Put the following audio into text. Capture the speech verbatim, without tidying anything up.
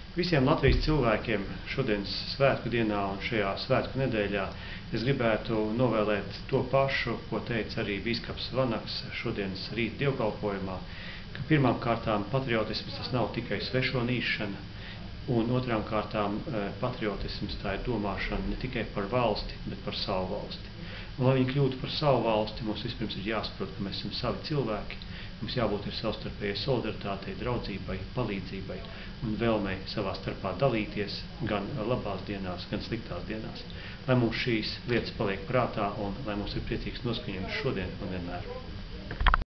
Visiem Latvijas cilvēkiem šodienas svētku dienā un šajā svētku nedēļā es gribētu novēlēt to pašu, ko teica arī bīskaps Vanaks šodienas rīt dievkalpojumā, ka pirmām kārtām patriotisms tas nav tikai svešo nīšana, un otrām kārtām patriotisms tā ir domāšana ne tikai par valsti, bet par savu valsti. Un, lai viņi kļūtu par savu valsti, mums vispirms ir jāsaprot, ka mēs esam savi cilvēki, mums jābūt ir savstarpējai solidaritātei, draudzībai, palīdzībai un vēlmei savā starpā dalīties gan labās dienās, gan sliktās dienās. Lai mums šīs lietas paliek prātā un lai mums ir priecīgs noskaņojums šodien un vienmēr.